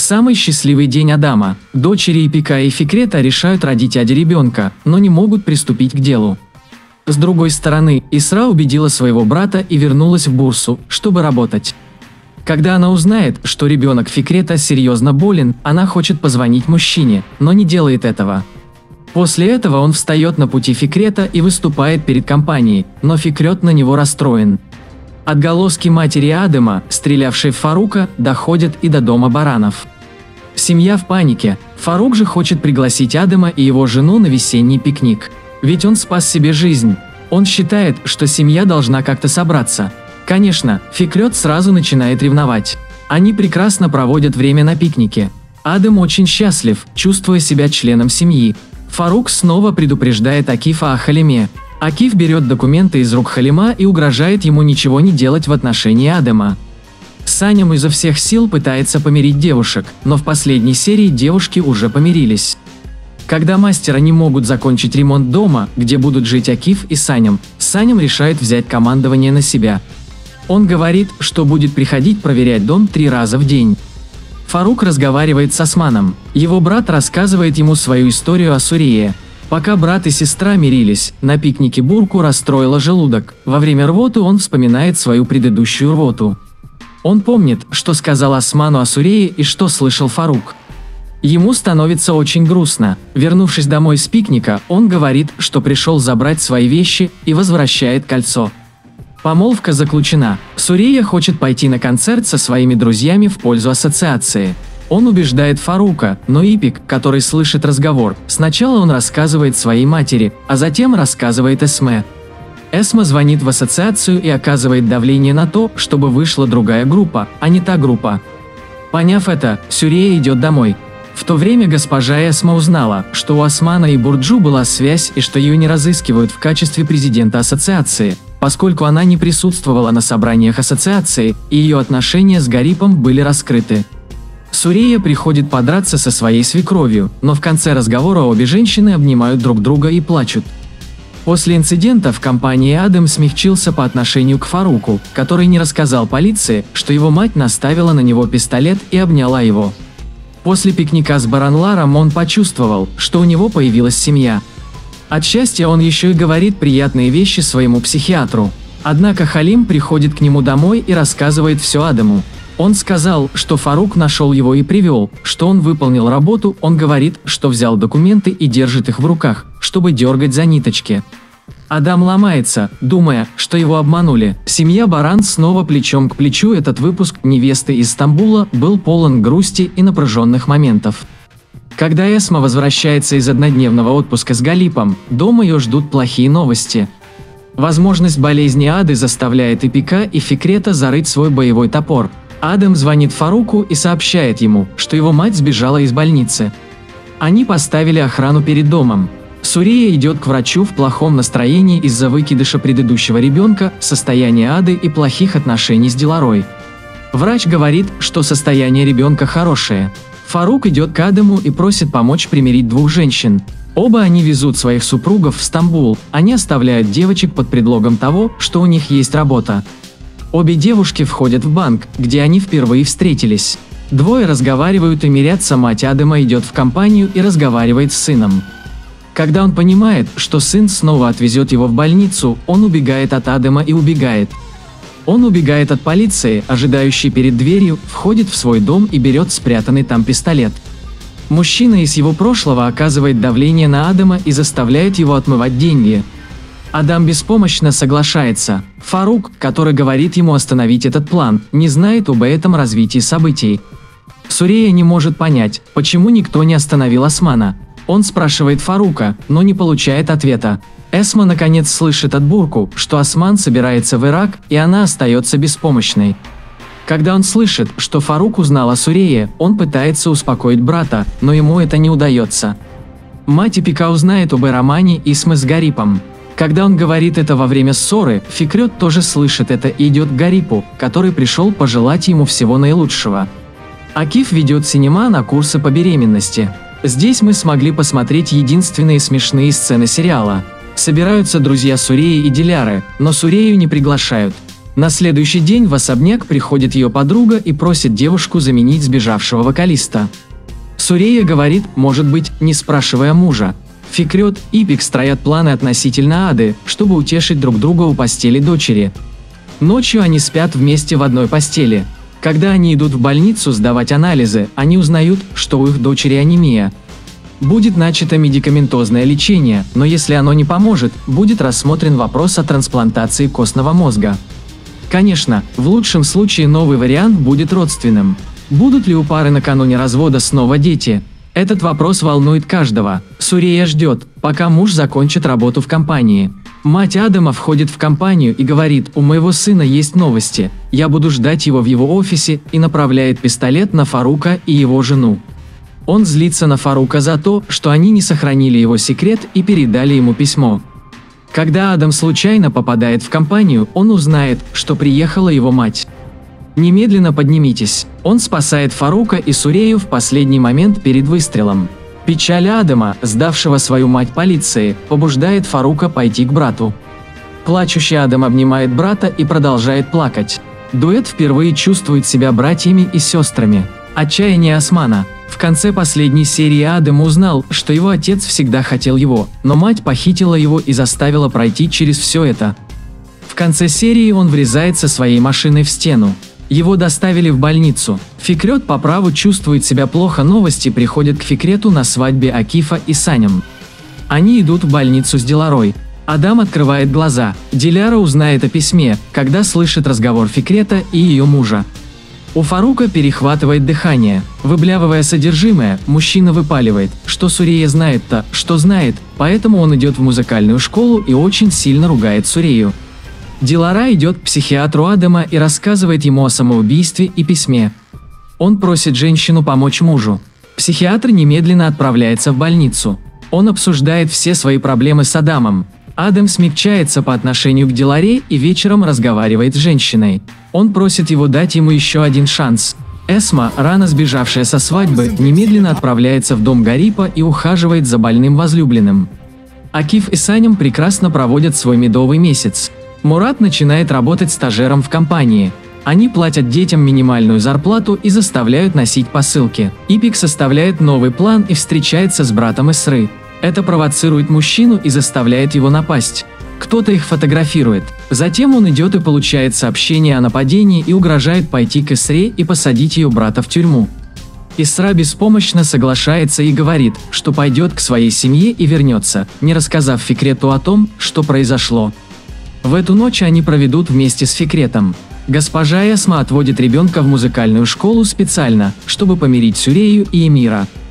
Самый счастливый день Адама. Дочери Ипика и Фикрета решают родить Аде ребенка, но не могут приступить к делу. С другой стороны, Исра убедила своего брата и вернулась в Бурсу, чтобы работать. Когда она узнает, что ребенок Фикрета серьезно болен, она хочет позвонить мужчине, но не делает этого. После этого он встает на пути Фикрета и выступает перед компанией, но Фикрет на него расстроен. Отголоски матери Адама, стрелявшей в Фарука, доходят и до дома Баранов. Семья в панике. Фарук же хочет пригласить Адама и его жену на весенний пикник. Ведь он спас себе жизнь. Он считает, что семья должна как-то собраться. Конечно, Фикрет сразу начинает ревновать. Они прекрасно проводят время на пикнике. Адам очень счастлив, чувствуя себя членом семьи. Фарук снова предупреждает Акифа о Халиме. Акиф берет документы из рук Халима и угрожает ему ничего не делать в отношении Адама. Саням изо всех сил пытается помирить девушек, но в последней серии девушки уже помирились. Когда мастера не могут закончить ремонт дома, где будут жить Акиф и Саням решает взять командование на себя. Он говорит, что будет приходить проверять дом 3 раза в день. Фарук разговаривает с Османом. Его брат рассказывает ему свою историю о Сурее. Пока брат и сестра мирились, на пикнике Бурку расстроила желудок. Во время рвоты он вспоминает свою предыдущую рвоту. Он помнит, что сказал Осману о Сурее и что слышал Фарук. Ему становится очень грустно. Вернувшись домой с пикника, он говорит, что пришел забрать свои вещи и возвращает кольцо. Помолвка заключена. Сурея хочет пойти на концерт со своими друзьями в пользу ассоциации. Он убеждает Фарука, но Ипик, который слышит разговор, сначала он рассказывает своей матери, а затем рассказывает Эсме. Эсма звонит в ассоциацию и оказывает давление на то, чтобы вышла другая группа, а не та группа. Поняв это, Сурея идет домой. В то время госпожа Эсма узнала, что у Османа и Бурджу была связь и что ее не разыскивают в качестве президента ассоциации, поскольку она не присутствовала на собраниях ассоциации, и ее отношения с Гарипом были раскрыты. Сурея приходит подраться со своей свекровью, но в конце разговора обе женщины обнимают друг друга и плачут. После инцидента в компании Адам смягчился по отношению к Фаруку, который не рассказал полиции, что его мать наставила на него пистолет и обняла его. После пикника с Баранларом он почувствовал, что у него появилась семья. От счастья он еще и говорит приятные вещи своему психиатру. Однако Халим приходит к нему домой и рассказывает все Адаму. Он сказал, что Фарук нашел его и привел, что он выполнил работу, он говорит, что взял документы и держит их в руках, чтобы дергать за ниточки. Адам ломается, думая, что его обманули. Семья Баран снова плечом к плечу. Этот выпуск «Невесты из Стамбула» был полон грусти и напряженных моментов. Когда Эсма возвращается из однодневного отпуска с Галипом, дома ее ждут плохие новости. Возможность болезни Ады заставляет Ипика и Фикрета зарыть свой боевой топор. Адам звонит Фаруку и сообщает ему, что его мать сбежала из больницы. Они поставили охрану перед домом. Сурея идет к врачу в плохом настроении из-за выкидыша предыдущего ребенка, состояния Ады и плохих отношений с Диларой. Врач говорит, что состояние ребенка хорошее. Фарук идет к Адаму и просит помочь примирить двух женщин. Оба они везут своих супругов в Стамбул, они оставляют девочек под предлогом того, что у них есть работа. Обе девушки входят в банк, где они впервые встретились. Двое разговаривают и мирятся, мать Адама идет в компанию и разговаривает с сыном. Когда он понимает, что сын снова отвезет его в больницу, он убегает от Адама и убегает. Он убегает от полиции, ожидающей перед дверью, входит в свой дом и берет спрятанный там пистолет. Мужчина из его прошлого оказывает давление на Адама и заставляет его отмывать деньги. Адам беспомощно соглашается. Фарук, который говорит ему остановить этот план, не знает об этом развитии событий. Сурея не может понять, почему никто не остановил Османа. Он спрашивает Фарука, но не получает ответа. Эсма наконец слышит от Бурку, что Осман собирается в Ирак, и она остается беспомощной. Когда он слышит, что Фарук узнал о Сурее, он пытается успокоить брата, но ему это не удается. Мать Ипика узнает об романе Исмы с Гарипом. Когда он говорит это во время ссоры, Фикрет тоже слышит это и идет к Гарипу, который пришел пожелать ему всего наилучшего. Акиф ведет Синема на курсы по беременности. Здесь мы смогли посмотреть единственные смешные сцены сериала. Собираются друзья Суреи и Диляры, но Сурею не приглашают. На следующий день в особняк приходит ее подруга и просит девушку заменить сбежавшего вокалиста. Сурея говорит, может быть, не спрашивая мужа. Фикрет и Ипик строят планы относительно Ады, чтобы утешить друг друга у постели дочери. Ночью они спят вместе в одной постели. Когда они идут в больницу сдавать анализы, они узнают, что у их дочери анемия. Будет начато медикаментозное лечение, но если оно не поможет, будет рассмотрен вопрос о трансплантации костного мозга. Конечно, в лучшем случае новый вариант будет родственным. Будут ли у пары накануне развода снова дети? Этот вопрос волнует каждого. Сурея ждет, пока муж закончит работу в компании. Мать Адама входит в компанию и говорит: «У моего сына есть новости, я буду ждать его в его офисе», и направляет пистолет на Фарука и его жену. Он злится на Фарука за то, что они не сохранили его секрет и передали ему письмо. Когда Адам случайно попадает в компанию, он узнает, что приехала его мать. «Немедленно поднимитесь». Он спасает Фарука и Сурею в последний момент перед выстрелом. Печаль Адама, сдавшего свою мать полиции, побуждает Фарука пойти к брату. Плачущий Адам обнимает брата и продолжает плакать. Дуэт впервые чувствует себя братьями и сестрами. Отчаяние Османа. В конце последней серии Адам узнал, что его отец всегда хотел его, но мать похитила его и заставила пройти через все это. В конце серии он врезается своей машиной в стену. Его доставили в больницу. Фикрет по праву чувствует себя плохо, новости приходят к Фикрету на свадьбе Акифа и Санем. Они идут в больницу с Диларой. Адам открывает глаза. Диляра узнает о письме, когда слышит разговор Фикрета и ее мужа. У Фарука перехватывает дыхание. Выблявывая содержимое, мужчина выпаливает, что Сурея знает-то, что знает, поэтому он идет в музыкальную школу и очень сильно ругает Сурею. Дилара идет к психиатру Адама и рассказывает ему о самоубийстве и письме. Он просит женщину помочь мужу. Психиатр немедленно отправляется в больницу. Он обсуждает все свои проблемы с Адамом. Адам смягчается по отношению к Диларе и вечером разговаривает с женщиной. Он просит его дать ему еще один шанс. Эсма, рано сбежавшая со свадьбы, немедленно отправляется в дом Гарипа и ухаживает за больным возлюбленным. Акиф и Санем прекрасно проводят свой медовый месяц. Мурат начинает работать стажером в компании. Они платят детям минимальную зарплату и заставляют носить посылки. Ипик составляет новый план и встречается с братом Исры. Это провоцирует мужчину и заставляет его напасть. Кто-то их фотографирует. Затем он идет и получает сообщение о нападении и угрожает пойти к Исре и посадить ее брата в тюрьму. Исра беспомощно соглашается и говорит, что пойдет к своей семье и вернется, не рассказав Фикрету о том, что произошло. В эту ночь они проведут вместе с Фикретом. Госпожа Эсма отводит ребенка в музыкальную школу специально, чтобы помирить Сурею и Эмира.